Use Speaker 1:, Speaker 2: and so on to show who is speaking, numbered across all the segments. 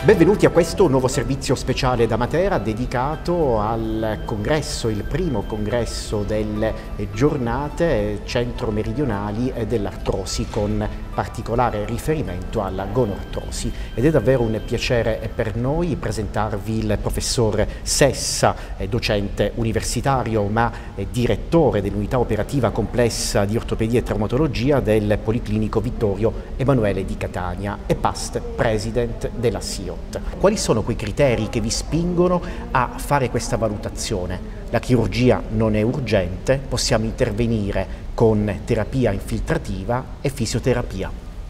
Speaker 1: Benvenuti a questo nuovo servizio speciale da Matera dedicato al congresso, il primo congresso delle giornate centro-meridionali dell'artrosi, con particolare riferimento alla gonortrosi. Ed è davvero un piacere per noi presentarvi il professor Sessa, docente universitario ma direttore dell'unità operativa complessa di ortopedia e traumatologia del Policlinico Vittorio Emanuele di Catania e past president della SIOT. Quali sono quei criteri che vi spingono a fare questa valutazione? La chirurgia non è urgente, possiamo intervenire con terapia infiltrativa e fisioterapia.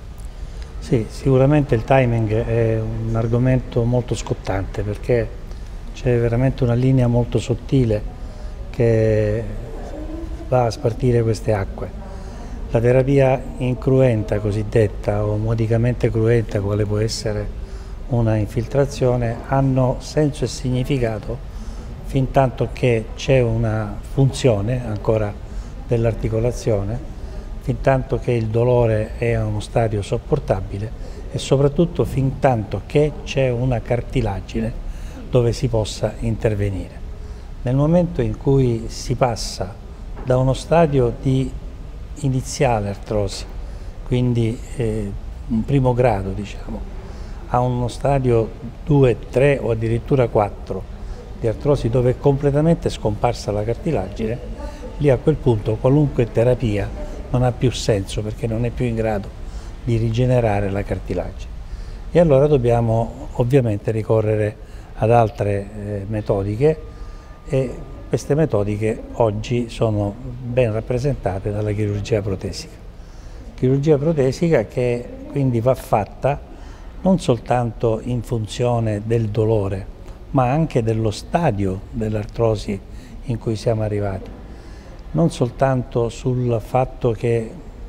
Speaker 2: Sì, sicuramente il timing è un argomento molto scottante perché c'è veramente una linea molto sottile che va a spartire queste acque. La terapia incruenta cosiddetta o modicamente cruenta, quale può essere una infiltrazione, hanno senso e significato fin tanto che c'è una funzione ancora dell'articolazione, fin tanto che il dolore è a uno stadio sopportabile e soprattutto fin tanto che c'è una cartilagine dove si possa intervenire. Nel momento in cui si passa da uno stadio di iniziale artrosi, quindi un primo grado diciamo, a uno stadio 2, 3 o addirittura 4 di artrosi dove è completamente scomparsa la cartilagine, lì a quel punto qualunque terapia non ha più senso perché non è più in grado di rigenerare la cartilagine. E allora dobbiamo ovviamente ricorrere ad altre metodiche e queste metodiche oggi sono ben rappresentate dalla chirurgia protesica. Chirurgia protesica che quindi va fatta non soltanto in funzione del dolore, ma anche dello stadio dell'artrosi in cui siamo arrivati. Non soltanto sul fatto che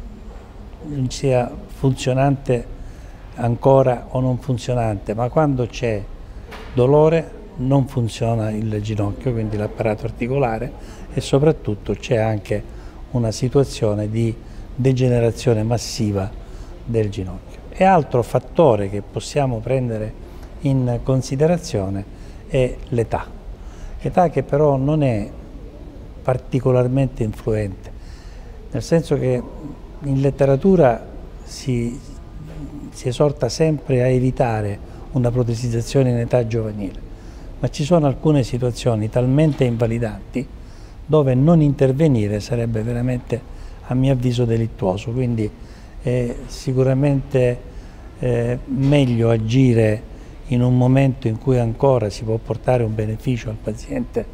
Speaker 2: sia funzionante ancora o non funzionante, ma quando c'è dolore non funziona il ginocchio, quindi l'apparato articolare, e soprattutto c'è anche una situazione di degenerazione massiva del ginocchio. E altro fattore che possiamo prendere in considerazione è l'età. Età che però non è particolarmente influente, nel senso che in letteratura si esorta sempre a evitare una protesizzazione in età giovanile, ma ci sono alcune situazioni talmente invalidanti dove non intervenire sarebbe veramente, a mio avviso, delittuoso. Quindi è sicuramente meglio agire in un momento in cui ancora si può portare un beneficio al paziente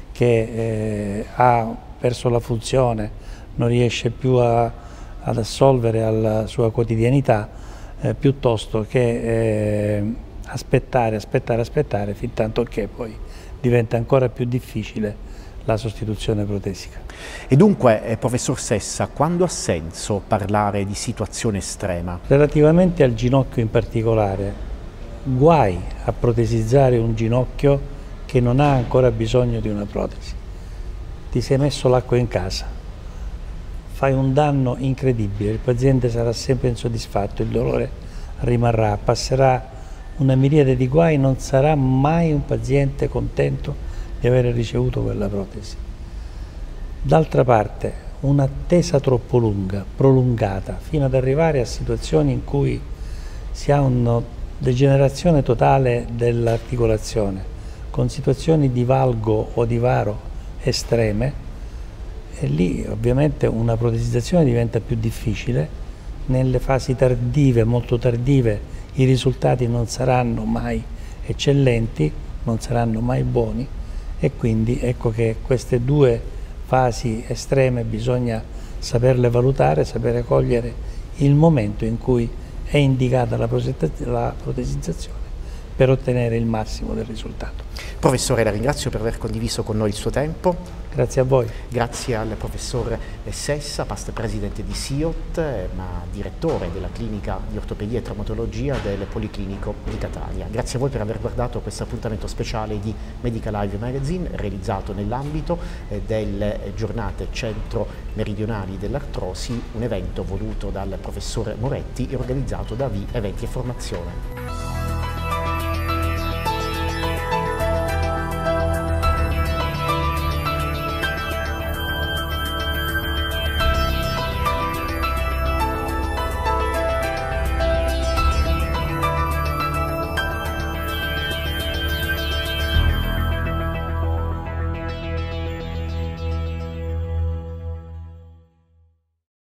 Speaker 2: che ha perso la funzione, non riesce più ad assolvere alla sua quotidianità, piuttosto che aspettare fin tanto che poi diventa ancora più difficile la sostituzione protesica.
Speaker 1: E dunque, professor Sessa, quando ha senso parlare di situazione estrema?
Speaker 2: Relativamente al ginocchio in particolare, guai a protesizzare un ginocchio che non ha ancora bisogno di una protesi. Ti sei messo l'acqua in casa, fai un danno incredibile, il paziente sarà sempre insoddisfatto, il dolore rimarrà, passerà una miriade di guai, non sarà mai un paziente contento di avere ricevuto quella protesi. D'altra parte, un'attesa troppo lunga, prolungata, fino ad arrivare a situazioni in cui si ha una degenerazione totale dell'articolazione, con situazioni di valgo o di varo estreme, e lì ovviamente una protesizzazione diventa più difficile. Nelle fasi tardive, molto tardive, i risultati non saranno mai eccellenti, non saranno mai buoni, e quindi ecco che queste due fasi estreme bisogna saperle valutare, sapere cogliere il momento in cui è indicata la protesizzazione per ottenere il massimo del risultato.
Speaker 1: Professore, la ringrazio per aver condiviso con noi il suo tempo.
Speaker 2: Grazie a voi.
Speaker 1: Grazie al professor Sessa, past presidente di SIOT, ma direttore della clinica di ortopedia e traumatologia del Policlinico di Catania. Grazie a voi per aver guardato questo appuntamento speciale di Medical Live Magazine, realizzato nell'ambito delle giornate centro-meridionali dell'artrosi, un evento voluto dal professor Moretti e organizzato da V Eventi e Formazione.